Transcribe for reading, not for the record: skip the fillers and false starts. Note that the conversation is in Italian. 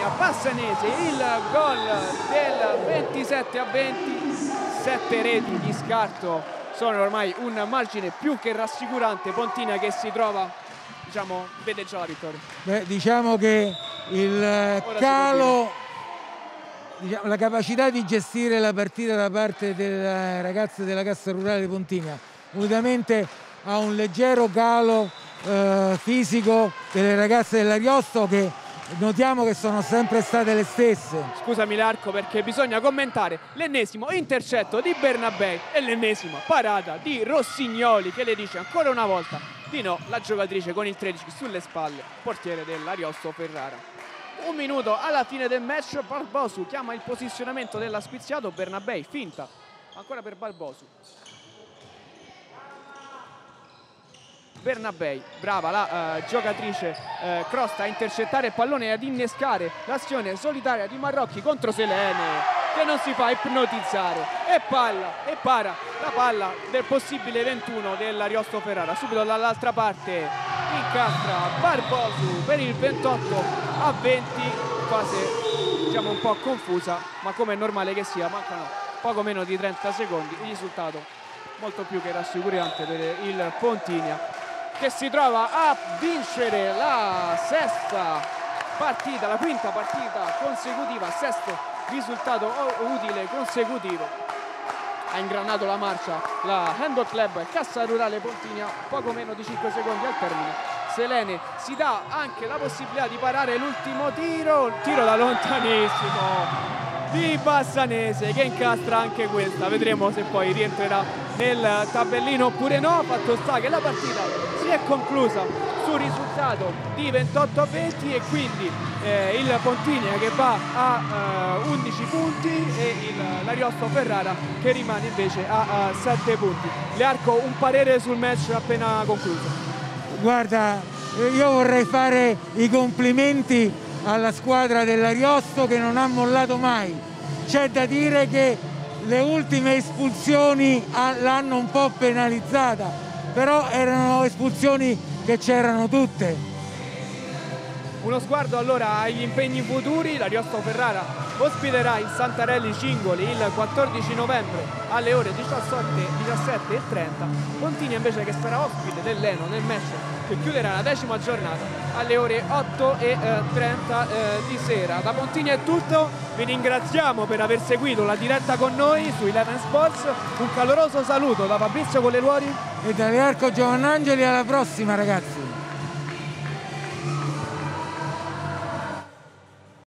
segna Bassanese il gol del 27-20, 7 reti di scarto sono ormai un margine più che rassicurante. Pontina che si trova, diciamo, vede già la vittoria. Beh, diciamo che il calo, diciamo, la capacità di gestire la partita da parte delle ragazze della Cassa Rurale di Pontina, unitamente a un leggero calo fisico delle ragazze dell'Ariosto, che notiamo che sono sempre state le stesse. Scusami Larco, perché bisogna commentare l'ennesimo intercetto di Bernabei e l'ennesima parata di Rossignoli, che le dice ancora una volta di no la giocatrice con il 13 sulle spalle, portiere dell'Ariosto Ferrara. Un minuto alla fine del match, Barbosu chiama il posizionamento della Squiziato, Bernabei finta ancora per Barbosu. Bernabei, brava la giocatrice Crosta a intercettare il pallone e ad innescare l'azione solitaria di Marrocchi contro Selene, che non si fa ipnotizzare e para la palla del possibile 21 dell'Ariosto Ferrara. Subito dall'altra parte incastra Barbosu per il 28-20, fase diciamo un po' confusa, ma come è normale che sia, mancano poco meno di 30 secondi, il risultato molto più che rassicurante per il Pontinia, che si trova a vincere la sesta partita, la quinta partita consecutiva, sesto risultato utile consecutivo. Ha ingranato la marcia la Handball Club Cassa Rurale Pontinia, poco meno di 5 secondi al termine. Selene si dà anche la possibilità di parare l'ultimo tiro da lontanissimo di Bassanese, che incastra anche questa. Vedremo se poi rientrerà nel tabellino oppure no. Fatto sta che la partita si è conclusa sul risultato di 28-20 e quindi il Pontinia che va a 11 punti e l'Ariosto Ferrara che rimane invece a 7 punti. Learco, un parere sul match appena concluso? Guarda, io vorrei fare i complimenti alla squadra dell'Ariosto, che non ha mollato mai. C'è da dire che le ultime espulsioni l'hanno un po' penalizzata, però erano espulsioni che c'erano tutte. Uno sguardo allora agli impegni futuri. L'Ariosto Ferrara ospiterà il Santarelli Cingoli il 14 novembre alle ore 17:30. Pontinia invece che sarà ospite dell'Eno nel match che chiuderà la 10ª giornata alle ore 8:30 di sera. Da Pontinia è tutto, vi ringraziamo per aver seguito la diretta con noi su Eleven Sports. Un caloroso saluto da Fabrizio Colleruori e da Learco Giovannangeli. Alla prossima ragazzi.